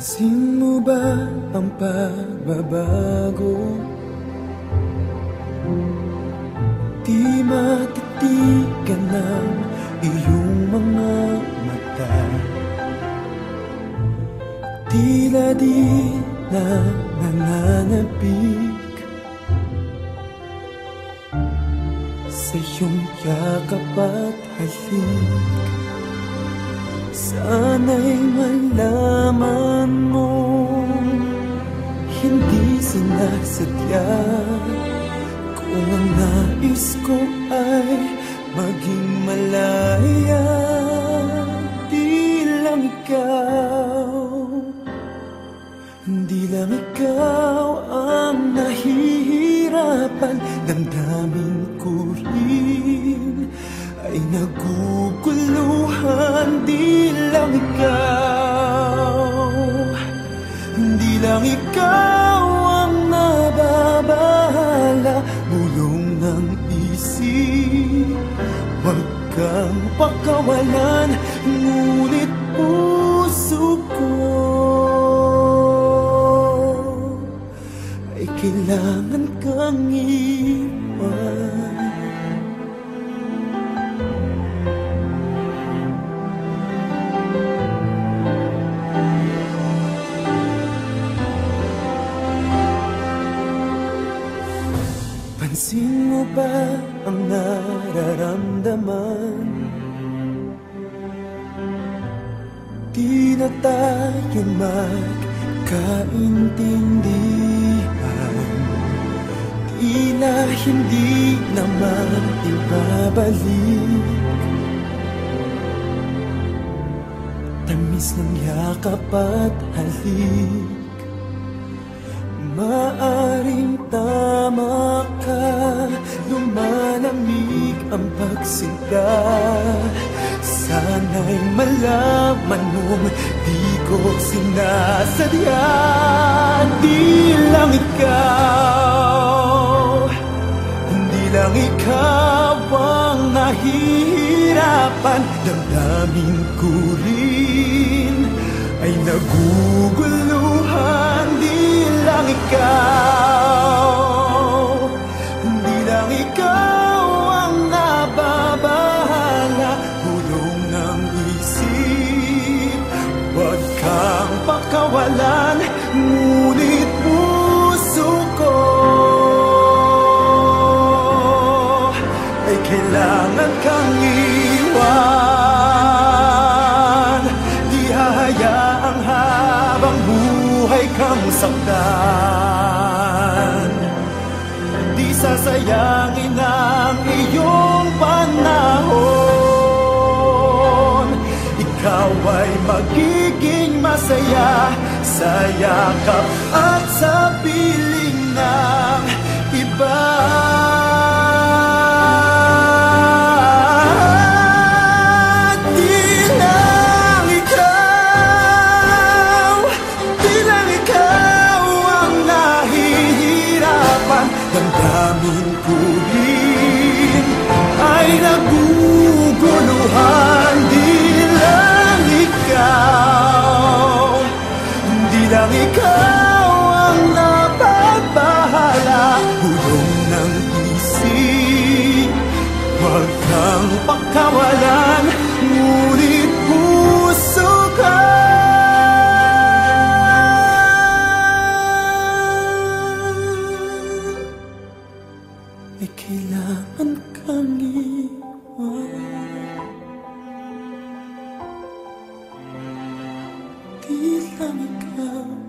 Pansin mo ba ang pagbabago? Di matitigan ng iyong mga mata. Tila di na nananabik sa iyong yakap at halik. Sana'y malaman mo, hindi sinasadya. Kung ang nais ko ay maging malaya, di lang ikaw ang nahihirapan. Damdamin ko rin ay naguguluhan. Di lang ikaw ang nababahala. Bulong ng isip, huwag kang pakawalan. Ngunit puso ko ay kailangan kang iwan. Pansin mo ba ang nararamdaman? Di na tayo magkaintindihan. Tila hindi naman ibabalik tamis ng yakap at halik. Maaring tama ka, lumalamig ang pagsinta. Sana'y malaman mong di ko sinasadya. Di lang ikaw ang nahihirapan. Damdamin ko rin ay naguguluhan. Di lang ikaw ang nababahala. Bulong ng isip, huwag kang pakawalan. Ngunit puso ko ay kailangan kang iwan. Di hahayaang habang buhay kang saktan. Di sasayangin ang iyong panahon. Ikaw ay magiging masaya sa yakap at sa piling ng iba. Damdamin ko rin ay naguguluhan. Di lang ikaw ang napapahala. Bulong ng isip, huwag kang pakawalan. Ngunit puso ka ay kailangan kang iwan. Di lang ikaw